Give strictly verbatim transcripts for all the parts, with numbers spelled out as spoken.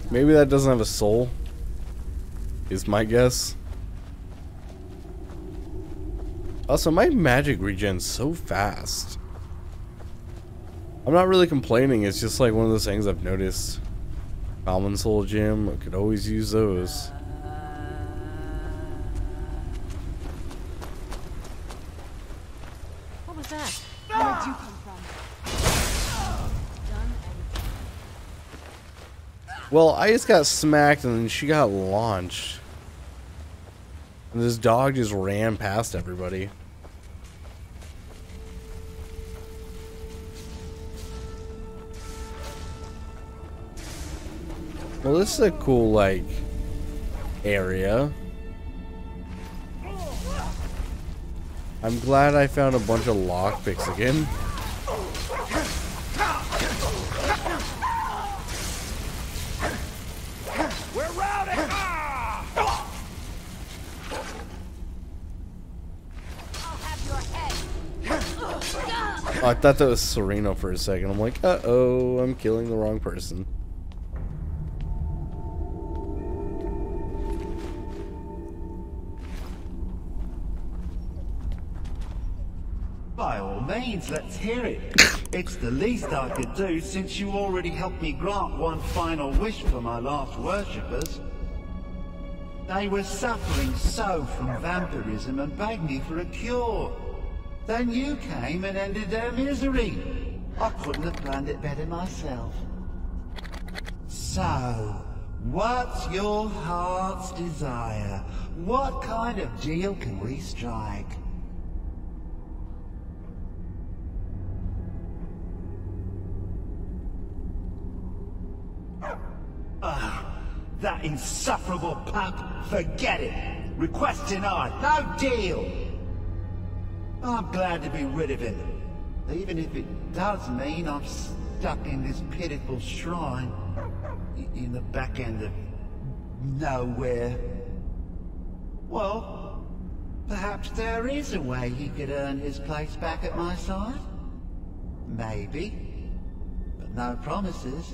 Maybe that doesn't have a soul, is my guess. Also, my magic regens so fast. I'm not really complaining, it's just like one of those things I've noticed. Common soul gem, I could always use those. What was that? Where did you come from? Done and... Well, I just got smacked and then she got launched. And this dog just ran past everybody. Well, this is a cool, like, area. I'm glad I found a bunch of lockpicks again. We're routing! Ah! I'll have your head. Oh, I thought that was Sereno for a second. I'm like, uh-oh, I'm killing the wrong person. By all means, let's hear it. It's the least I could do since you already helped me grant one final wish for my last worshippers. They were suffering so from vampirism and begged me for a cure. Then you came and ended their misery. I couldn't have planned it better myself. So, what's your heart's desire? What kind of deal can we strike? Ah, that insufferable pup. Forget it. Request denied. No deal. I'm glad to be rid of him. Even if it does mean I'm stuck in this pitiful shrine. In the back end of nowhere. Well, perhaps there is a way he could earn his place back at my side. Maybe. But no promises.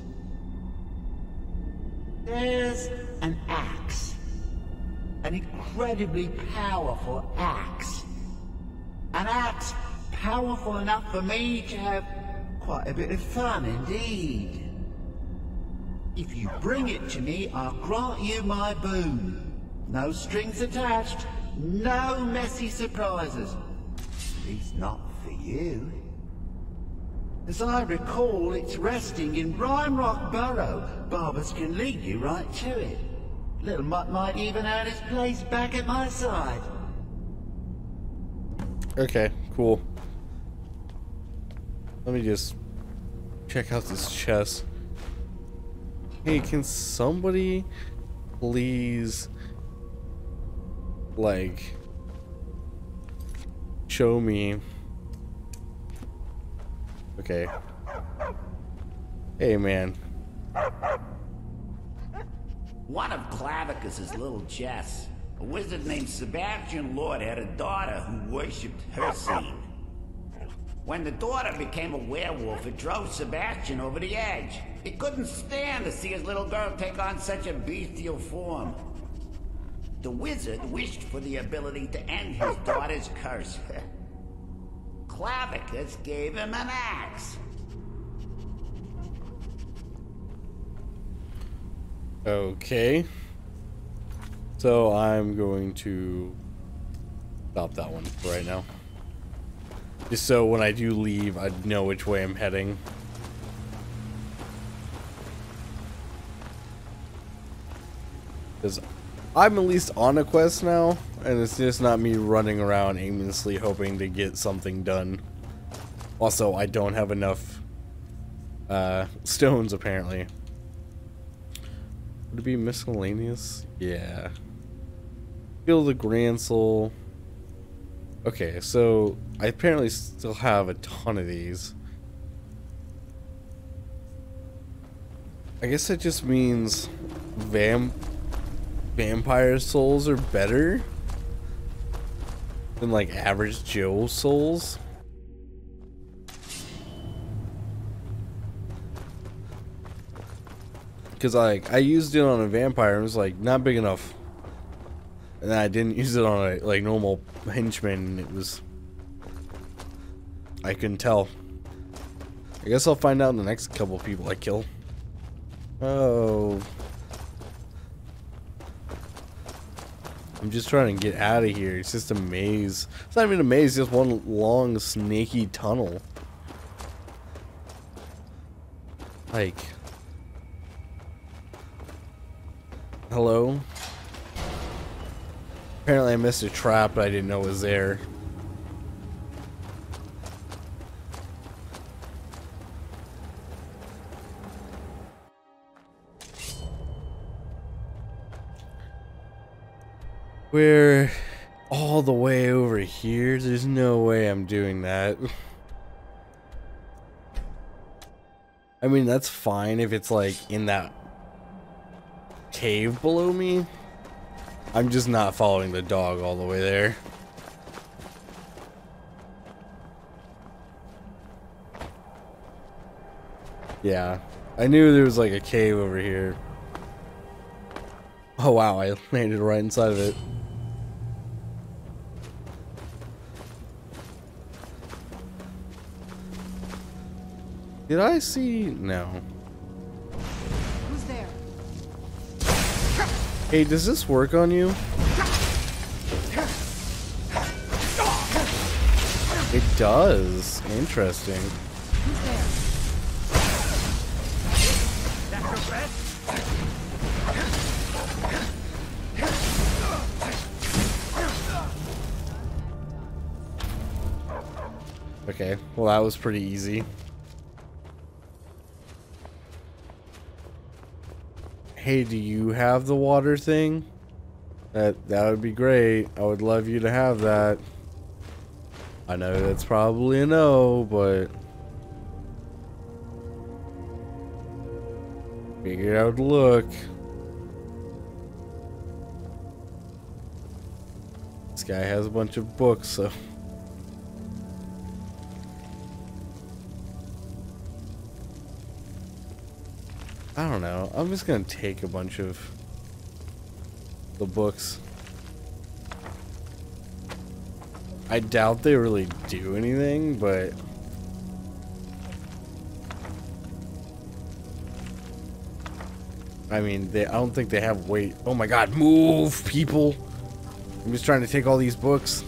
There's an axe. An incredibly powerful axe. An axe powerful enough for me to have quite a bit of fun indeed. If you bring it to me, I'll grant you my boon. No strings attached, no messy surprises. At least not for you. As I recall, it's resting in Rime Rock Burrow. Barbers can lead you right to it. Little Mutt might even earn his place back at my side. Okay, cool. Let me just check out this chest. Hey, can somebody please, like, show me? Okay. Hey, man. One of Clavicus's little Jess, a wizard named Sebastian Lord, had a daughter who worshipped Hircine. When the daughter became a werewolf, it drove Sebastian over the edge. He couldn't stand to see his little girl take on such a bestial form. The wizard wished for the ability to end his daughter's curse. Clavicus gave him an axe. Okay. So I'm going to stop that one for right now. Just so when I do leave, I know which way I'm heading. Because I'm at least on a quest now, and it's just not me running around aimlessly hoping to get something done. Also, I don't have enough uh, stones, apparently. Would it be miscellaneous? Yeah. Kill the Grand Soul. Okay, so I apparently still have a ton of these. I guess that just means vamp vampire souls are better than like average Joe souls. Because like I used it on a vampire and it was like not big enough. And then I didn't use it on a like normal henchman and it was, I couldn't tell. I guess I'll find out in the next couple people I kill. Oh. I'm just trying to get out of here. It's just a maze. It's not even a maze, it's just one long snaky tunnel. Like, hello? Apparently I missed a trap, but I didn't know it was there. We're all the way over here. There's no way I'm doing that. I mean, that's fine if it's like in that cave below me. I'm just not following the dog all the way there. Yeah, I knew there was like a cave over here. Oh wow, I landed right inside of it. Did I see? No. Who's there? Hey, does this work on you? It does. Interesting. Who's there? That's your best? Okay, well that was pretty easy. Hey, do you have the water thing? That that would be great. I would love you to have that. I know that's probably a no, but figured I would look. This guy has a bunch of books, so I don't know. I'm just gonna take a bunch of the books. I doubt they really do anything, but I mean, they I don't think they have weight. Oh my god, move, people. I'm just trying to take all these books.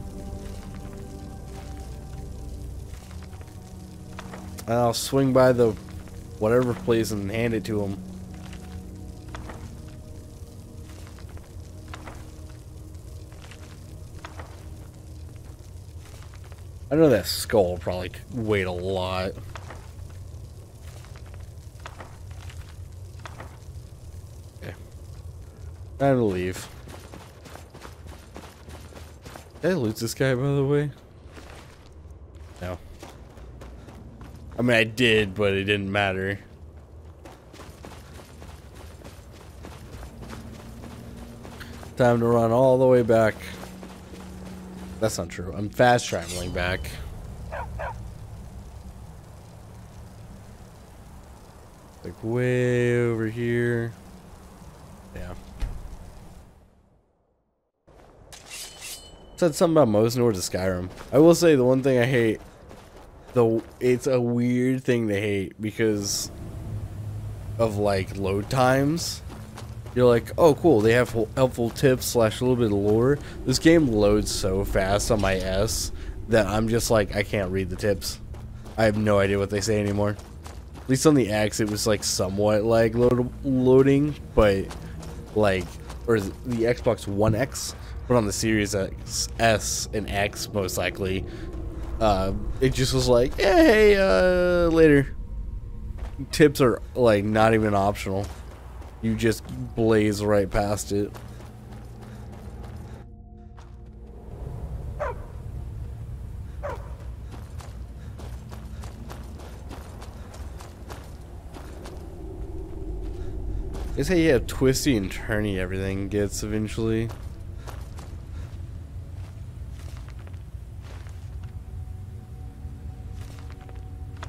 And I'll swing by the whatever place and hand it to him. I know that skull will probably weigh a lot. Okay. Time to leave. Did I loot this guy, by the way? No. I mean, I did, but it didn't matter. Time to run all the way back. That's not true. I'm fast traveling back. Like way over here. Yeah. Said something about most north of Skyrim. I will say the one thing I hate, though, it's a weird thing to hate because of like load times. You're like, oh cool, they have helpful tips slash a little bit of lore. This game loads so fast on my S that I'm just like, I can't read the tips. I have no idea what they say anymore. At least on the X, it was like somewhat like load loading, but like, or the Xbox One X, but on the Series X, S and X most likely, uh, it just was like, yeah, hey, uh, later. Tips are like not even optional. You just blaze right past it. They say yeah, twisty and turny everything gets eventually.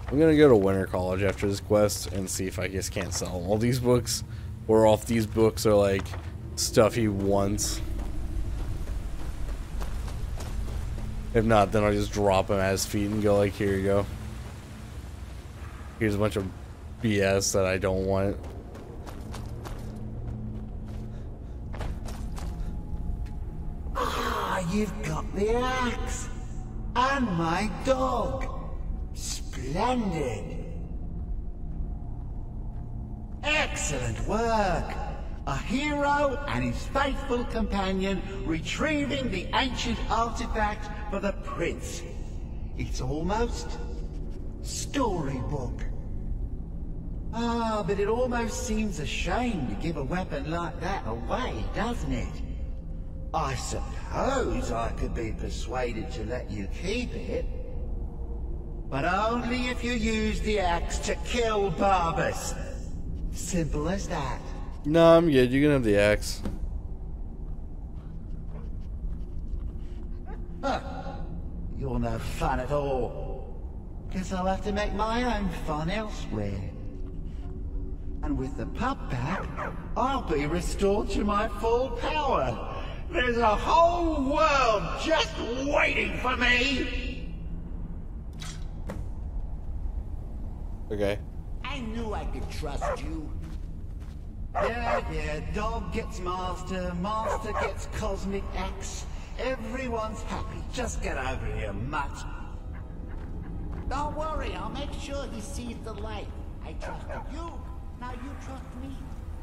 I'm gonna go to Winter College after this quest and see if I just can't sell all these books, or if these books are like stuff he wants. If not, then I'll just drop him at his feet and go like, here you go. Here's a bunch of B S that I don't want. Ah, you've got the axe. And my dog. Splendid. Excellent work. A hero and his faithful companion retrieving the ancient artifact for the prince. It's almost storybook. Ah, but it almost seems a shame to give a weapon like that away, doesn't it? I suppose I could be persuaded to let you keep it. But only if you use the axe to kill Barbas. Simple as that. No, I'm good. You can have the axe. Huh. You're no fun at all. Guess I'll have to make my own fun elsewhere. And with the pup back, I'll be restored to my full power. There's a whole world just waiting for me! Okay. I knew I could trust you. Yeah, yeah, dog gets master, master gets cosmic axe. Everyone's happy. Just get over here, mutt. Don't worry, I'll make sure he sees the light. I trusted you, now you trust me.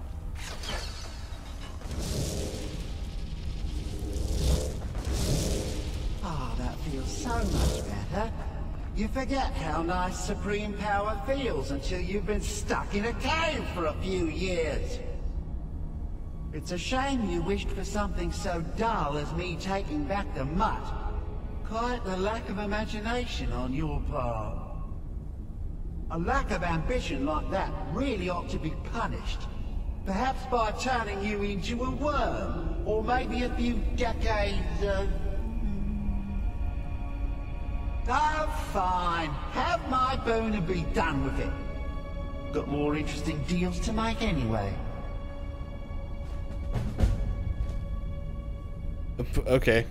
Ah, that feels so much better. You forget how nice supreme power feels until you've been stuck in a cave for a few years. It's a shame you wished for something so dull as me taking back the mutt. Quite the lack of imagination on your part. A lack of ambition like that really ought to be punished. Perhaps by turning you into a worm, or maybe a few decades of... Oh, fine. Have my boon and be done with it. Got more interesting deals to make anyway. Okay.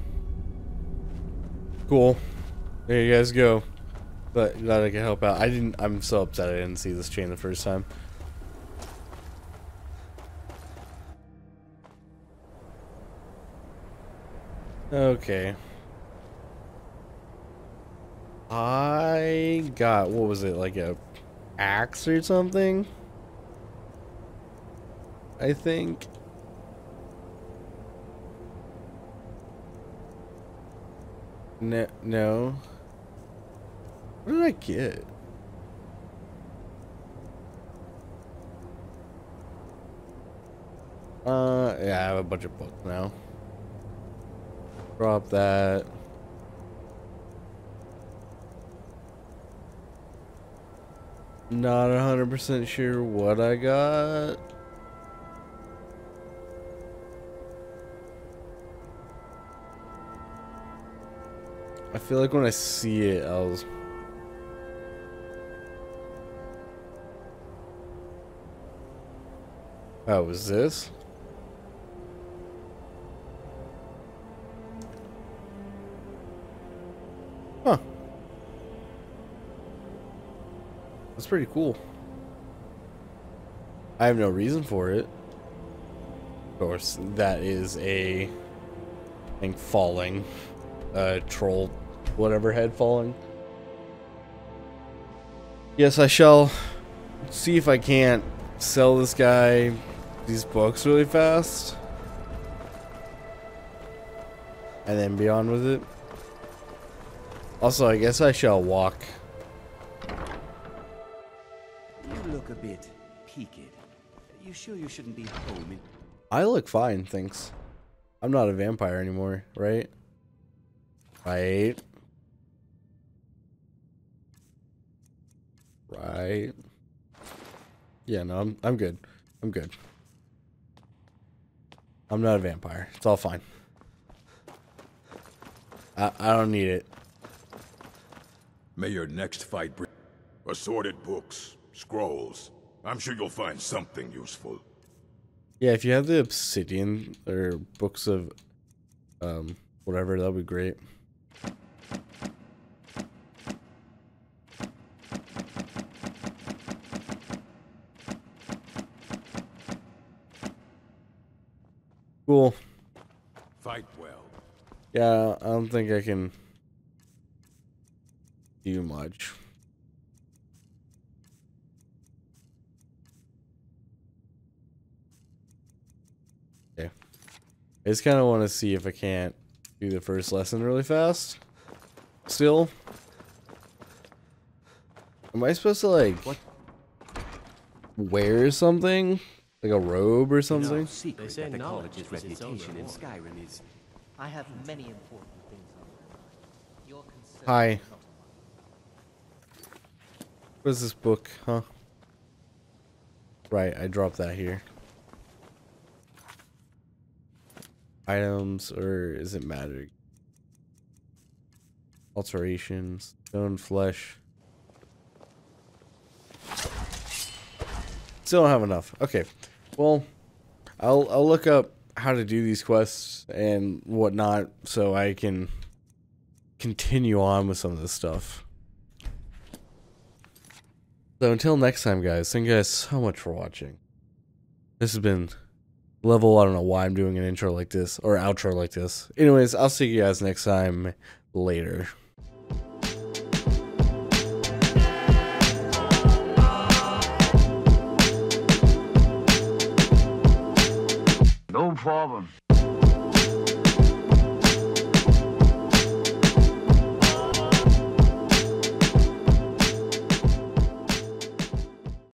Cool. There you guys go. But glad I can help out. I didn't. I'm so upset I didn't see this chain the first time. Okay. I got, what was it, like a axe or something? I think. No, no. What did I get? Uh, yeah, I have a bunch of books now. Drop that. Not a hundred percent sure what I got. I feel like when I see it, I'll. Oh, was this? Huh. That's pretty cool. I have no reason for it. Of course, that is a thing falling. Uh, troll, whatever head falling. Yes, I shall see if I can't sell this guy these books really fast. And then be on with it. Also, I guess I shall walk. You look a bit peaked. You sure you shouldn't be home? In I look fine, thanks. I'm not a vampire anymore, right? Right. Right. Yeah, no, I'm I'm good. I'm good. I'm not a vampire. It's all fine. I I don't need it. May your next fight bring... Assorted books, scrolls. I'm sure you'll find something useful. Yeah, if you have the obsidian or books of um whatever, that would be great. Cool. Fight well. Yeah, I don't think I can do much. Okay. I just kind of want to see if I can't do the first lesson really fast. Still. Am I supposed to, like, What? wear something? Like a robe or No something? secret They say that the knowledge college's is its own reputation in reward. Skyrim is. I have many important things on my mind. Your concern Hi. is not mine. What is this book, huh? Right, I dropped that here. Items, or is it matter? Alterations, stone flesh. Still don't have enough. Okay, well, I'll I'll look up how to do these quests and whatnot so I can continue on with some of this stuff. So until next time, guys, thank you guys so much for watching. This has been Level. I don't know why I'm doing an intro like this or outro like this. Anyways, I'll see you guys next time. Later. No problem.